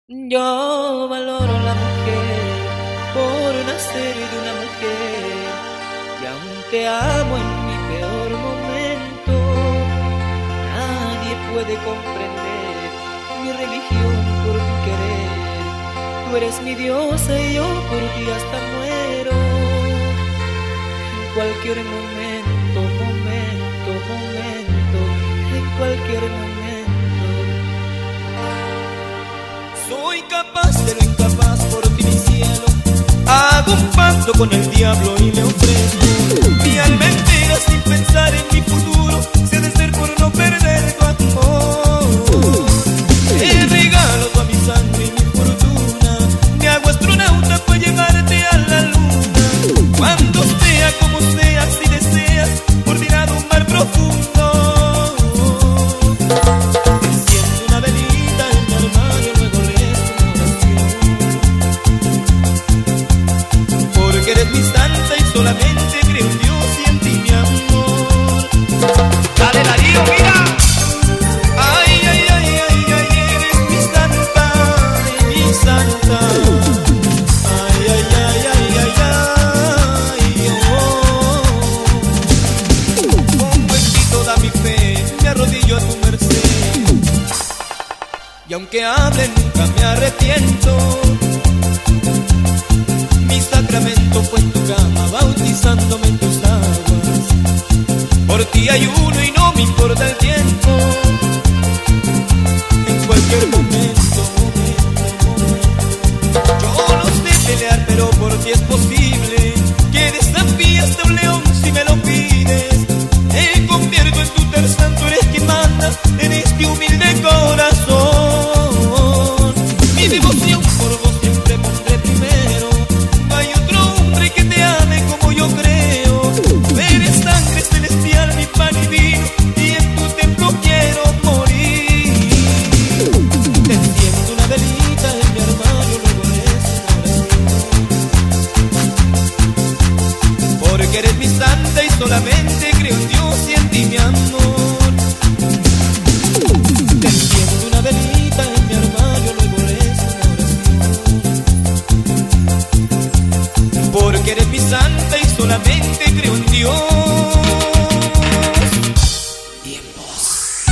Yo valoro a la mujer por nacer de una mujer y aún te amo en mi peor momento. Nadie puede comprender mi religión por tu querer. Tú eres mi diosa y yo por ti hasta muero. En cualquier momento, en cualquier momento. Soy capaz de lo incapaz por ti, mi cielo. Hago un pacto con el diablo y le ofrezco mi alma entera sin pensar en mi futuro. Si ha de ser por no perder tu amor, te regalo toda mi sangre y mi fortuna. Me hago astronauta para llevarte a la luna. Cuando sea como sea, si deseas, por tirar un mar profundo. Eres mi santa y solamente creo en Dios y en ti, mi amor. Dale, Darío, mira. Ay, ay, ay, ay, ay, eres mi santa, mi santa. Ay, ay, ay, ay, ay, ay, oh. Pongo en ti toda mi fe, me arrodillo a tu merced. Y aunque hable nunca me arrepiento. Mi sacramento fue en tu cama, bautizándome en tus aguas. Por ti ayuno y no me importa el tiempo. En cualquier momento. Yo no sé pelear, pero por ti es posible que desafíes a un león si me lo pides. Me convierto en tu Tarzán, tú eres quien manda en este humilde corazón. Mi devoción por vos siempre pondré primero. Que te ame como yo creo. Eres sangre celestial, mi pan y vino, y en tu templo quiero morir. Te enciendo una velita en mi armario, luego rezo una oración. Porque eres mi santa y solamente creo en Dios y en ti, mi amor. Te enciendo una velita en mi armario, luego rezo una oración. Porque eres mi santa y solamente creo en Dios y en vos.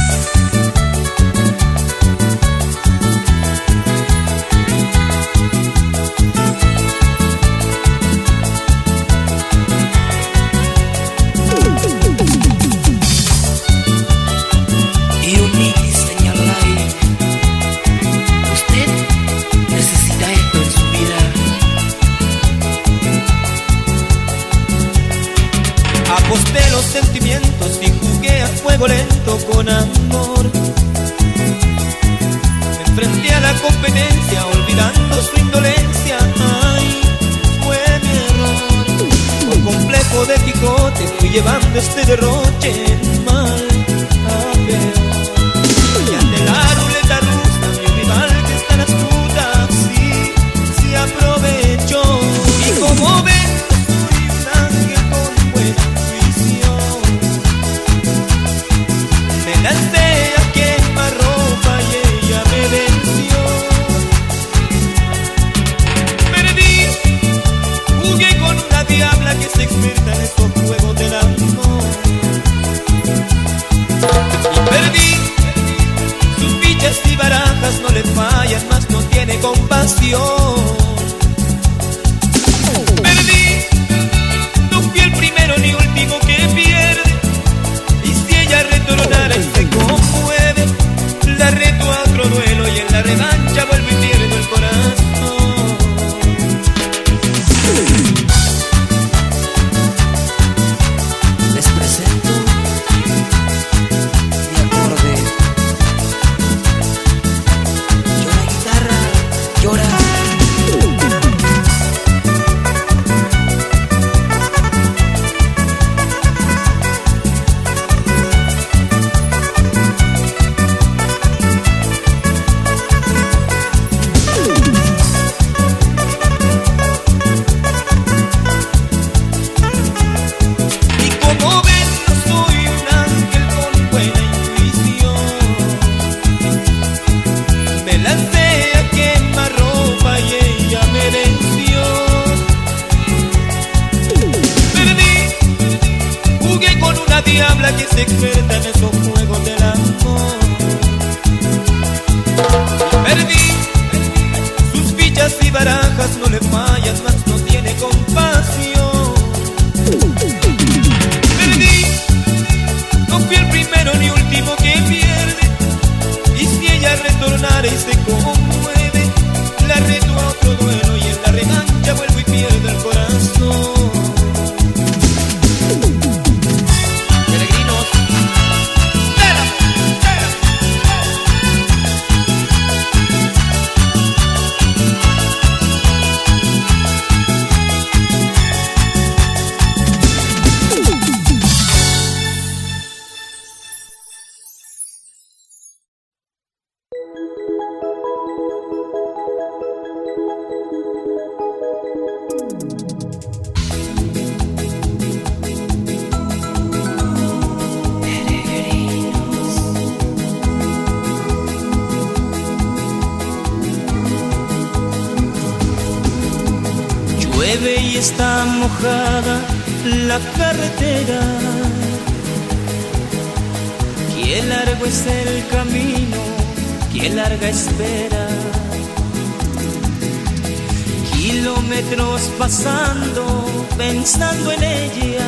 Y Unique, señor Ray, usted necesita esto en su vida. Aposté los sentimientos y jugué a fuego lento con amor. Me enfrenté a la competencia olvidando su indolencia. Ay, fue mi error. Por complejo de Quijote fui llevando este derroche mal a peor. Y ante la ruleta rusa mi rival que es tan astuta, sí, se aprovechó. Y como ven, soy un ángel con buena intuición. Me lancé a quemarropa y ella me venció. Perdí, jugué con una diabla que es experta en estos juegos del amor. Y perdí, sus fichas y barajas no le fallan, mas no tiene compasión. Perdí, no fui el primero ni último que pierde. Y si ella retornara y se conmueve, la reto a otro duelo y en la revancha vuelvo y pierdo el corazón. Les presento mi acorde. Llora guitarra, llora. barajas no le fallan, mas no tiene compasión. Perdí, no fui el primero ni último que pierde. Y si ella retornara y se conmueve, la reto a otro duelo y en la revancha vuelvo y pierdo el corazón. Llueve y está mojada la carretera. Qué largo es el camino, qué larga espera. Kilómetros pasando, pensando en ella.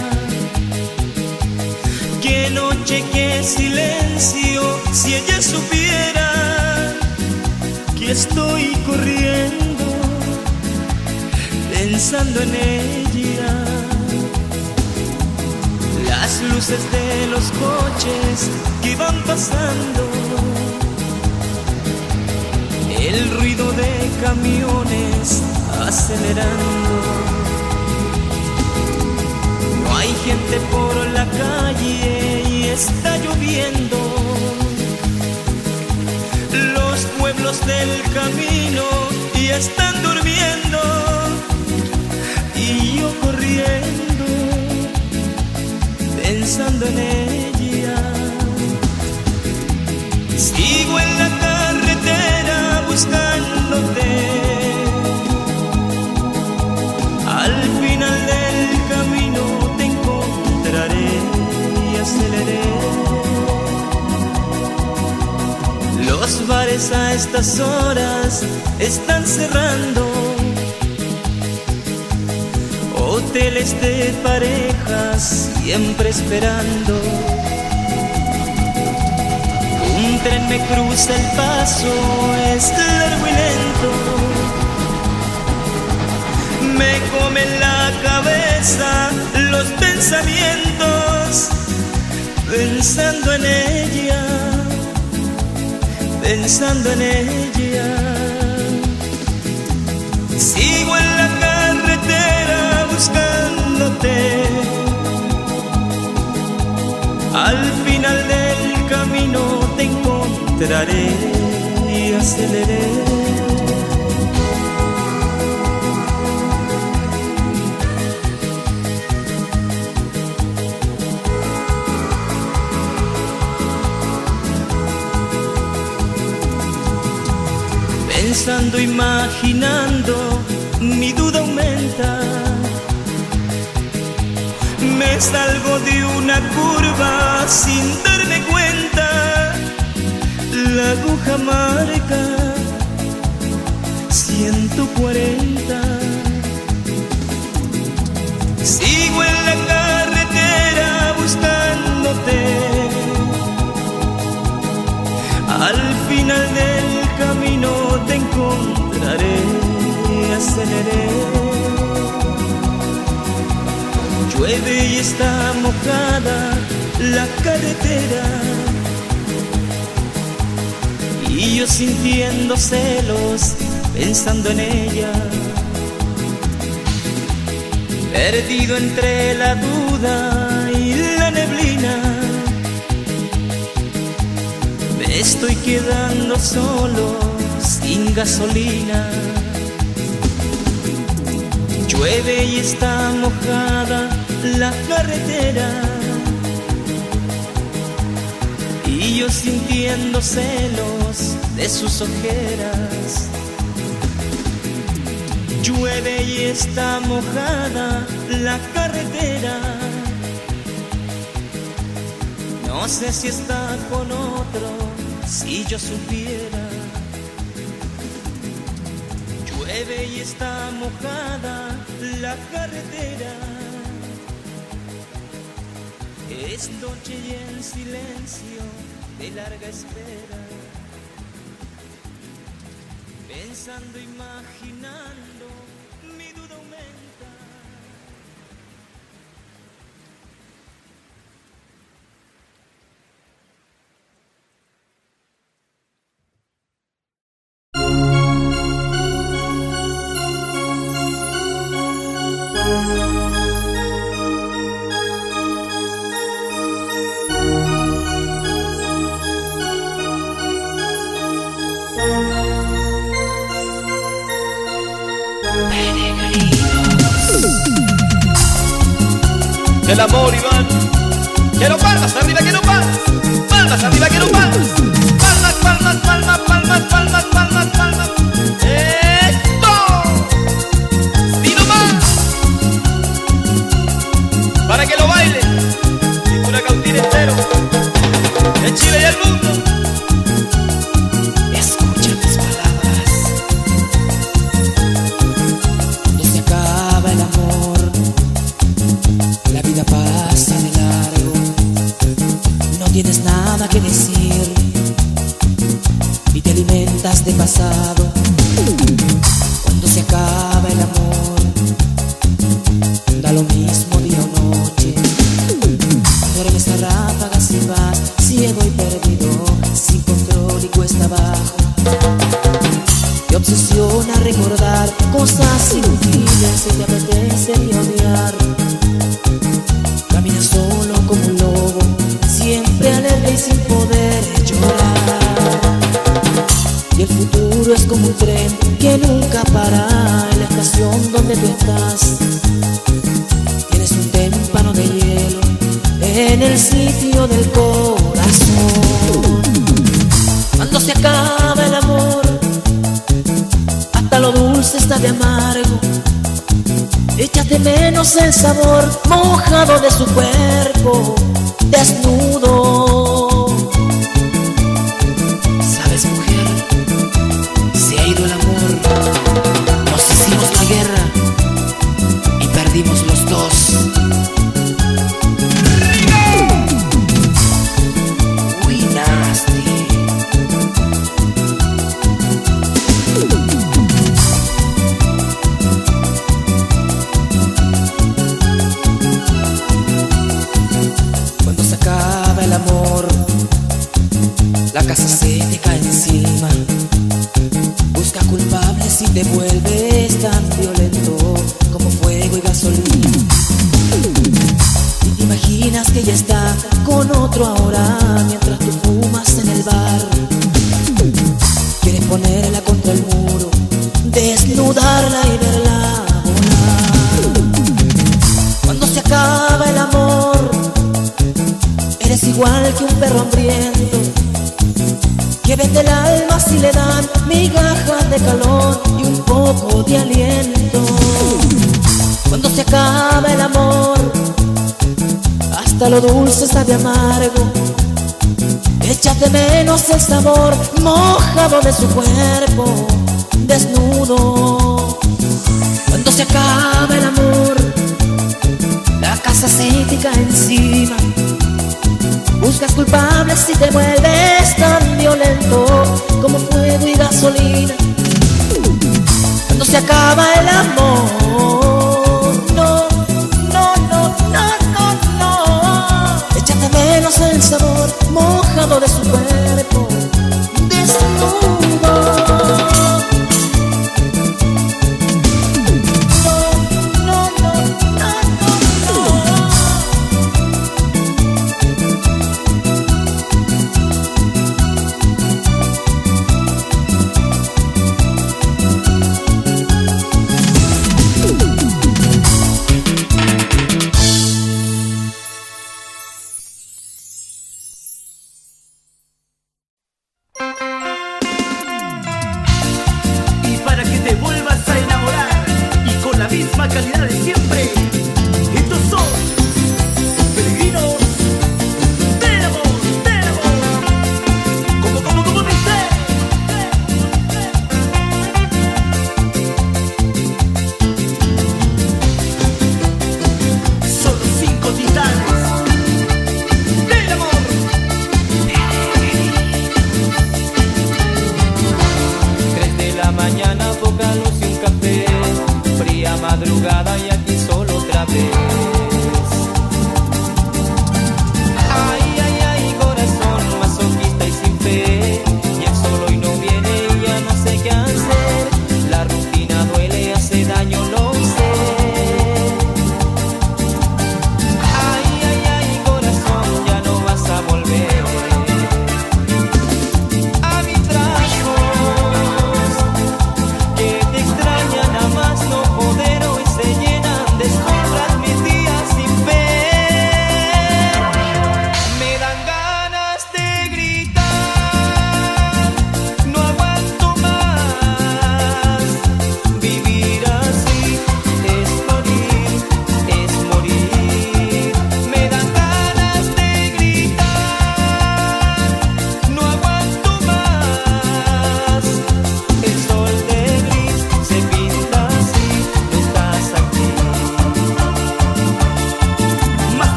Qué noche, qué silencio, si ella supiera que estoy corriendo pensando en ella. Las luces de los coches que van pasando, el ruido de camiones acelerando. No hay gente por la calle y está lloviendo. Los pueblos del camino y están durmiendo. Y yo corriendo, pensando en ella. Sigo en la carretera buscándote. Al final del camino te encontraré y aceleré. Los bares a estas horas están cerrando. Hoteles de parejas siempre esperando. Un tren me cruza el paso, es largo y lento. Me comen la cabeza los pensamientos, pensando en ella, pensando en ella. Sigo en la carretera buscándote. Al final del camino te encontraré y aceleré. Pensando, imaginando, mi duda aumenta. Me salgo de una curva sin darme cuenta. La aguja marca 140. Sigo en la carretera buscándote. Al final del camino te encontraré y aceleré. Llueve y está mojada la carretera. Y yo sintiendo celos, pensando en ella. Perdido entre la duda y la neblina. Me estoy quedando solo, sin gasolina. Llueve y está mojada la carretera. Y yo sintiendo celos de sus ojeras. Llueve y está mojada la carretera. No sé si está con otro, si yo supiera. llueve y está mojada la carretera. Es noche y en silencio de larga espera, pensando, imaginando, mi duda aumenta. El amor, Iván. Quiero palmas arriba, quiero palmas. Palmas arriba, quiero palmas. Palmas, palmas, palmas, palmas, palmas, palmas, palmas. ¡Esto! ¡Sí nomás! Para que lo baile. Y una cautina entero. En Chile y el mundo. Escucha mis palabras. Cuando se acaba el amor, la vida pasa de largo, no tienes nada que decir y te alimentas de pasado. Cuando se acaba el amor, da lo mismo día o noche. Duermes a ráfagas y vas ciego y perdido, sin control y cuesta abajo. Te obsesiona recordar cosas inútiles y te apetece odiar. Caminas solo como un lobo, siempre alegre y sin poder llorar. Y el futuro es como un tren que nunca para en la estación donde tú estás. Tienes un témpano de hielo en el sitio del corazón. Cuando se acaba el amor, hasta lo dulce está de amargo. Echas de menos el sabor mojado de su cuerpo desnudo. ¿Sabes, mujer? Se ha ido el amor. Nos hicimos la guerra y perdimos los dos. Uy, nasty. La casa se te cae encima, busca culpables y te vuelves tan violento como fuego y gasolina. Y te imaginas que ella está con otro ahora mientras tú fumas en el bar. Quieres ponerla contra el muro, desnudarla y verla volar. Cuando se acaba el amor, eres igual que un perro hambriento que vende el alma si le dan migajas de calor y un poco de aliento. Cuando se acaba el amor, hasta lo dulce sabe amargo. Echas de menos el sabor mojado de su cuerpo desnudo. Cuando se acaba el amor, la casa se te cae encima. Buscas culpables y te vuelves tan violento como fuego y gasolina. Cuando se acaba el amor, no, no, no, no, no, no. Echas de menos el sabor mojado de su cuerpo desnudo. Misma calidad de siempre. Estos son los peregrinos del amor, del amor. Como dice.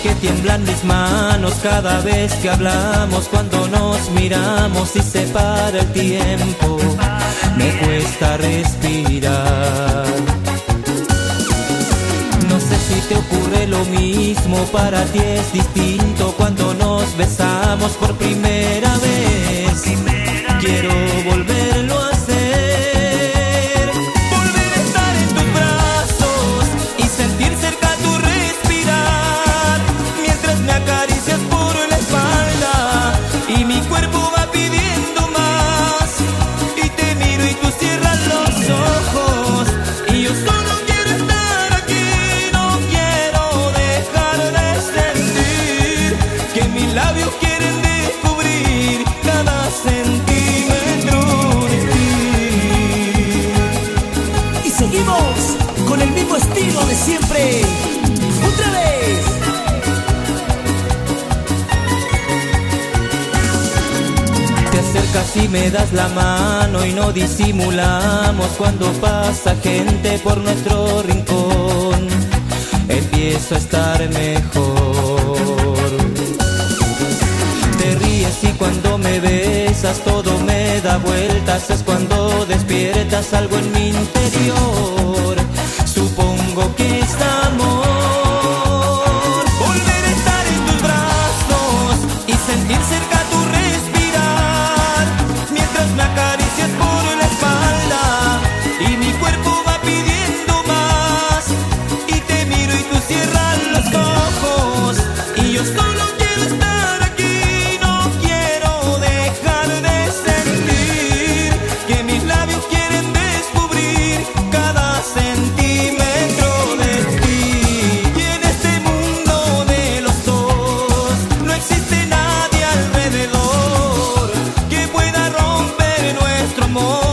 que tiemblan mis manos cada vez que hablamos, cuando nos miramos y se para el tiempo, me cuesta respirar. No sé si te ocurre lo mismo, para ti es distinto cuando nos besamos por primera vez. Quiero volverlo a hacer, volver a estar en tus brazos y sentir cerca tu respirar, mientras me acaricias por la espalda y mi cuerpo va pidiendo más, y te miro y tú cierras los ojos y yo solo quiero estar aquí. No quiero dejar de sentir que mis labios quieren descubrir cada centímetro de ti. Y seguimos con el mismo estilo de siempre. ¡Otra vez! Te acercas y me das la mano y no disimulamos cuando pasa gente por nuestro rincón. Empiezo a estar mejor. Te ríes y cuando me besas todo me da vueltas. Es cuando despiertas algo en mi interior. Supongo que es amor. Volver a estar en tus brazos y sentir cerca tu respirar, mientras me acaricias por la espalda y mi cuerpo va pidiendo más, y te miro y tú cierras los ojos y yo solo quiero estar aquí. No quiero dejar de sentir que mis labios quieren descubrir cada centímetro de ti. Y en este mundo de los dos no existe nadie alrededor que pueda romper nuestro amor.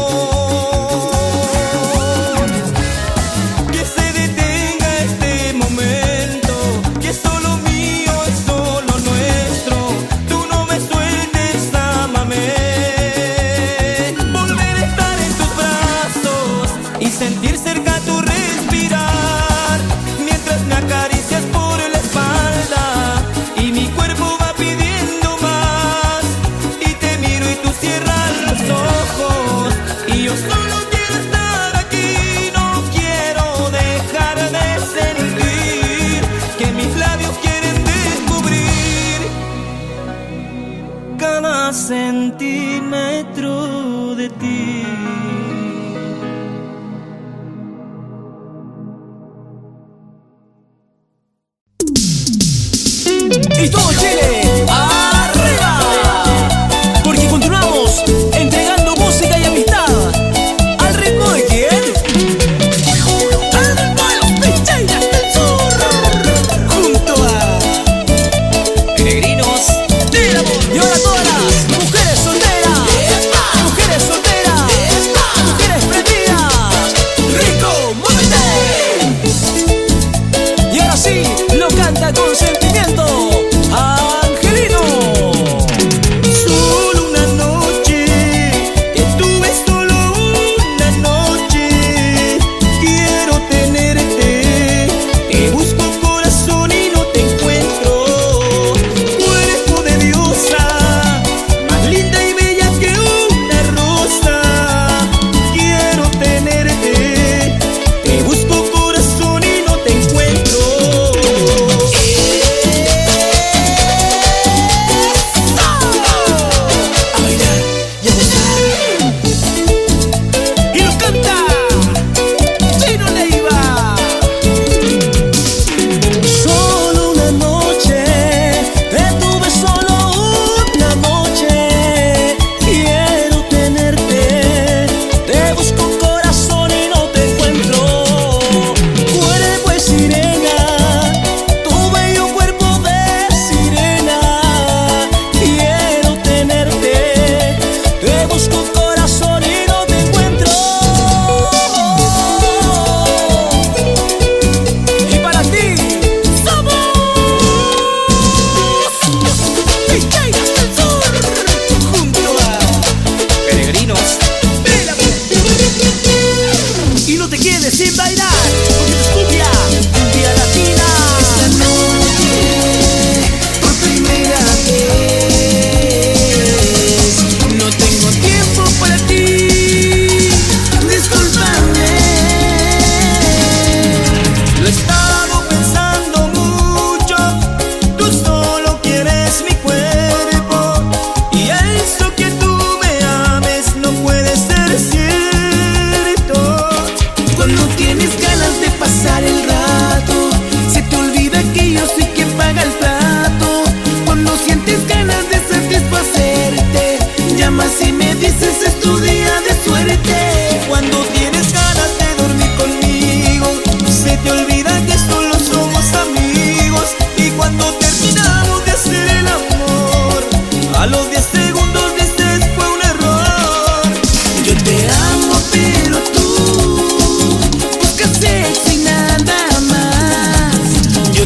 Que se detenga este momento, que es solo mío, es solo nuestro. Tú no me sueltes, ámame. Volver a estar en tus brazos y sentir cerca tu respirar, mientras me acaricias por la espalda y mi cuerpo va pidiendo más, y te miro y tú cierras los ojos y yo solo quiero estar aquí. No quiero dejar de sentir que mis labios quieren descubrir cada centímetro de ti. Y todo Chile, ¡arriba! Porque continuamos entregando música y amistad al ritmo de ¿quién? Al ritmo de los Picheiras del Sur, junto a Peregrinos del amor. Y ahora todas las mujeres solteras, mujeres solteras, mujeres prendidas, rico, muévete. Y ahora sí, lo canta con sentimiento Angelino. Solo una noche, que tuve solo una noche. Quiero tenerte, te busco corazón y no te encuentro. Cuerpo de diosa, más linda y bella que una rosa. Quiero tenerte, te busco corazón y no te encuentro. A bailar y a gozar. Y lo canta Chino Leiva. Solo una noche, te tuve solo una noche. Quiero tenerte, te busco corazón y no te encuentro. Cuerpo de sirena, tu bello cuerpo de sirena. Quiero tenerte, te busco corazón y no te encuentro. Y para ti somos los Picheiras del Sur, junto a Peregrinos. del amor. Y no te quedes sin bailar, porque esto es cumbia latina. Esta noche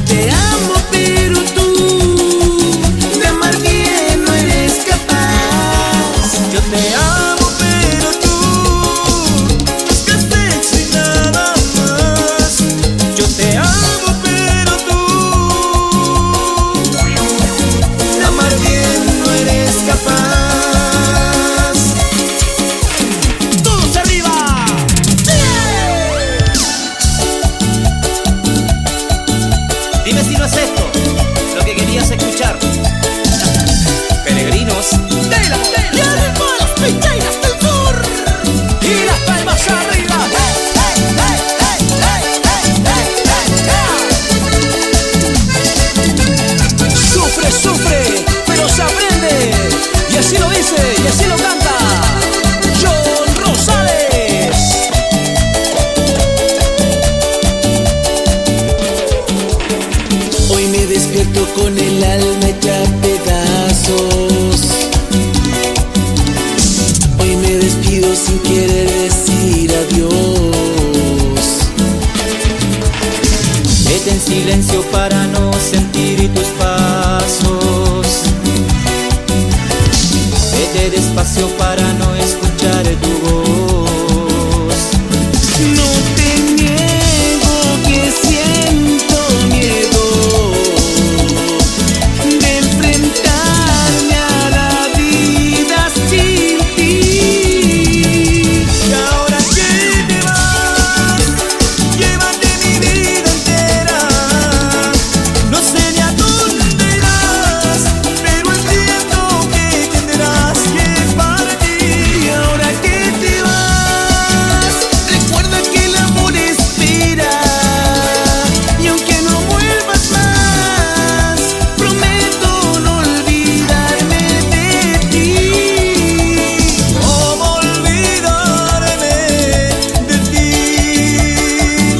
te amo, pero tú de amar bien no eres capaz. Yo te amo, pero tú buscas sexo y nada más. Yo te amo, pero tú De amar bien no eres capaz. ¡todos arriba! Dime si no es esto lo que querías escuchar. Peregrinos del amor. Y hermanos Picheiras del Sur, Y las palmas arriba. Sufre, sufre, pero se aprende. Y así lo dice, y así lo canta John Rosales. hoy me despierto con el alma hecha pedazos. Hoy me despido sin querer decir adiós. Vete en silencio para no sentir tus pasos. Vete despacio para no escuchar tu voz. No te niego que siento miedo de enfrentarme a la vida sin ti. Y ahora que te vas, llévate mi vida entera. No sé ni a dónde irás, pero entiendo que tendrás que partir. Y ahora que te vas, recuerda que el amor espera. Y aunque no vuelvas más, prometo no olvidarme de ti. ¿Cómo olvidarme de ti?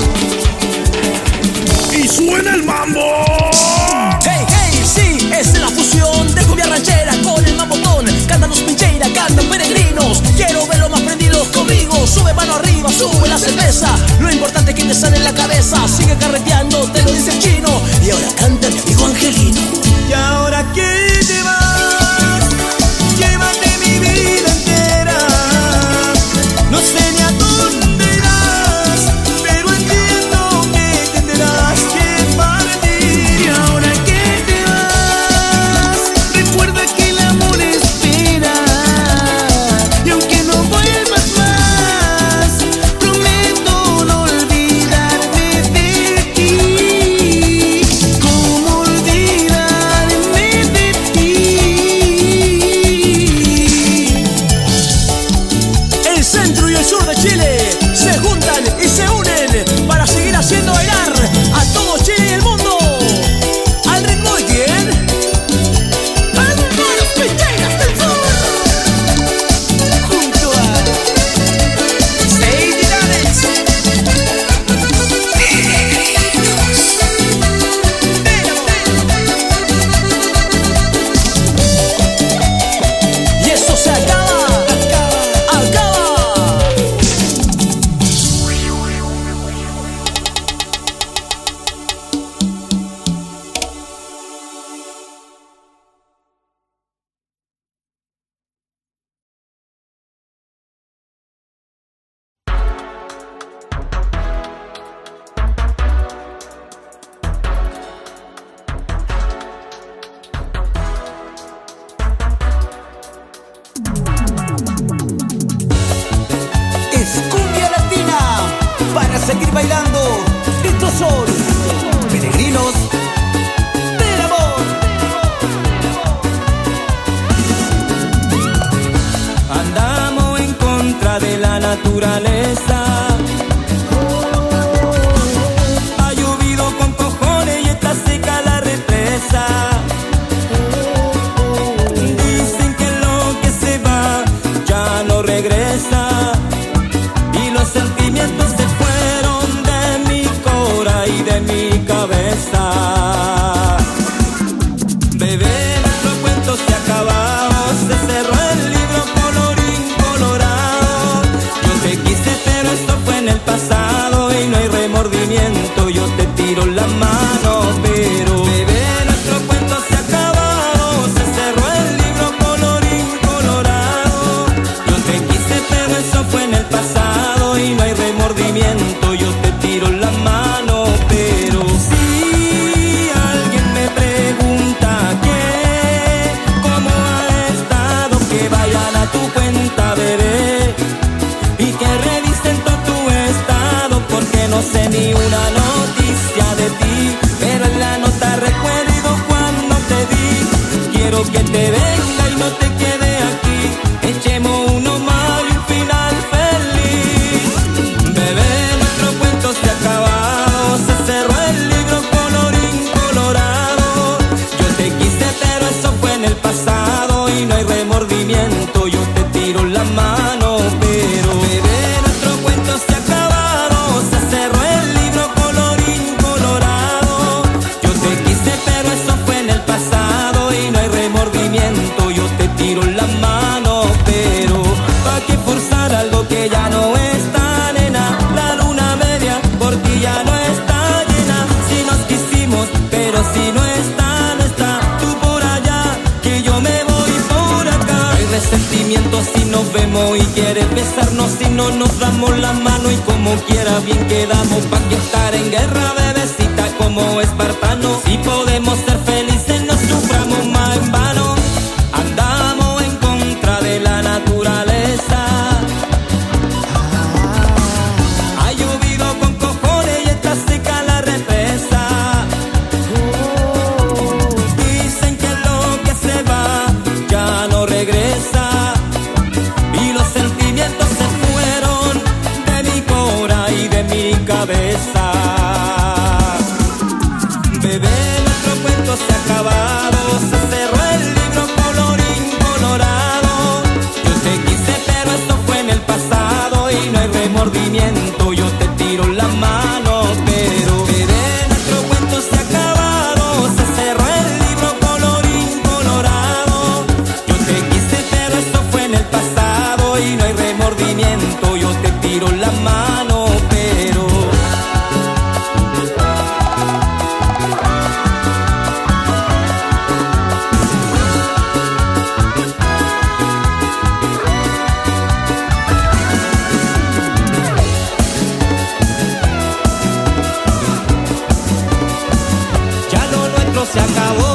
Y suena el mambo. Hey, hey, sí, es la fusión de cumbia ranchera con el mambotón. Cantan los Picheiras, cantan peregrinos. Quiero verlos más prendidos conmigo. Sube mano arriba, sube la cerveza. Lo importante es que te sale en la cabeza. Sigue carreteando, te lo dice el chino. Y ahora canta mi amigo Angelino. Y ahora que te vas, llévate mi vida entera. No sé ni a dónde irás, pero entiendo que tendrás que partir. Y ahora que te vas, recuerda que el amor espera. Y aunque no vuelvas más, prometo no olvidarme de ti. ¿Cómo olvidarme de ti? El centro y el sur de Chile se juntan y se unen para seguir haciendo bailar a todo Chile y el mundo. Al ritmo de quién? ¡Hermanos Picheiras del Sur! Junto a Seis titanes. Y esto se acaba. Acaba. Es cumbia latina para seguir bailando. Estos son peregrinos del amor. Andamos en contra de la naturaleza. Ha llovido con cojones y está seca la represa. Dicen que lo que se va ya no regresa. Y los sentimientos se fueron de mi cora y de mi cabeza. Bebé, nuestro cuento se acabó, se cerró el libro colorín colorado. Yo te quise pero esto fue en el pasado y no hay remordimiento. Yo te tiro la mano, bebé. una noticia de ti, pero en la nota recuerdo cuando te di. Quiero que te venga y no te quede aquí, echemos uno más y un final feliz. Bebé, nuestro cuento se ha acabado, se cerró el libro colorín colorado. Yo te quise pero eso fue en el pasado y no hay remordimiento, yo te tiro la mano, pero bebé, nuestro cuento se ha acabado, se cerró el libro colorín colorado. Yo te quise pero eso fue en el pasado y no hay remordimiento, yo te tiro la mano, pero ¿pa' qué forzar algo que ya no está, nena? La luna media por ti ya no está llena. Si nos quisimos, pero si no está, no está. Tú por allá, que yo me voy por acá. Hay resentimiento si nos vemos y quieres besarnos, si no nos damos la mano y como quiera bien quedamos. ¿Pa' qué estar en guerra, bebecita, como espartano? Si podemos ser felices, no suframos más en vano. Andamos en contra de la naturaleza. Ha llovido con cojones y está seca la represa. Dicen que lo que se va ya no regresa, y los sentimientos se fueron de mi cora y de mi cabeza. Bebé, nuestro cuento se ha acabado, se cerró el libro colorín colorado. Yo te quise pero eso fue en el pasado y no hay remordimiento, yo te tiro la mano, pero bebé, nuestro cuento se ha acabado, se cerró el libro colorín colorado. Yo te quise pero eso fue en el pasado y no hay remordimiento, yo te tiro la mano, pero ya lo nuestro se acabó.